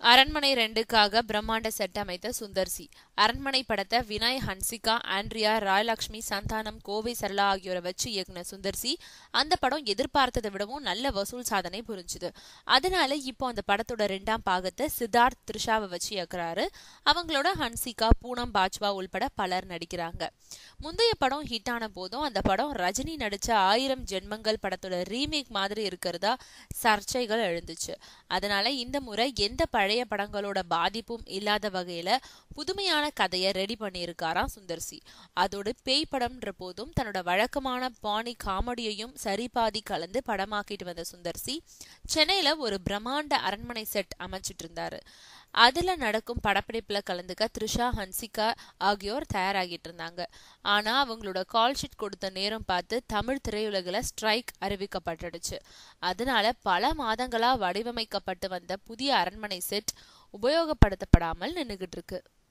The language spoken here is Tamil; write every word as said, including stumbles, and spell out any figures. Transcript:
அரண்மனை ரெண்டுக்காக பிரம்மாண்ட செட் அமைத்த சுந்தர் சி. அரண்மனை படத்தை வினய், ஹன்சிகா, ஆண்ட்ரியா, ராயலட்சுமி, சந்தானம், கோவை சரளா ஆகியோரை வச்சு இயக்குன சுந்தர் சி அந்த படம் எதிர்பார்த்ததை விடவும் நல்ல வசூல் சாதனை புரிஞ்சுது. அதனால இப்போ அந்த படத்தோட ரெண்டாம் பாகத்தை சித்தார்த், த்ரிஷாவை வச்சு இயக்குறாரு. அவங்களோட ஹன்சிகா, பூனம் பாஜ்வா உள்பட பலர் நடிக்கிறாங்க. முந்தைய படம் ஹிட் ஆன போதும் அந்த படம் ரஜினி நடிச்ச ஆயிரம் ஜென்மங்கள் படத்தோட ரீமேக் மாதிரி இருக்கிறதா சர்ச்சைகள் எழுந்துச்சு. அதனால இந்த முறை எந்த பழைய படங்களோட பாதிப்பும் இல்லாத வகையில புதுமையான கதையை ரெடி பண்ணியிருக்காராம் சுந்தர் சி. அதோடு பேய் படம்ன்ற போதும் தன்னோட வழக்கமான பாணி காமெடியையும் சரிபாதி கலந்து படமாக்கிட்டு வந்த சுந்தர் சி சென்னையில ஒரு பிரம்மாண்ட அரண்மனை செட் அமைச்சிட்டு இருந்தாரு. அதுல நடக்கும் படப்பிடிப்புல கலந்துக்க த்ரிஷா, ஹன்சிகா ஆகியோர் தயாராகிட்டு இருந்தாங்க. ஆனா அவங்களோட கால் ஷீட் கொடுத்த நேரம் பார்த்து தமிழ் திரையுலகில ஸ்ட்ரைக் அறிவிக்கப்பட்டுடுச்சு. அதனால பல மாதங்களா வடிவமைக்கப்பட்டு வந்த புதிய அரண்மனை செட் உபயோகப்படுத்தப்படாமல் நின்னுகிட்டு இருக்கு.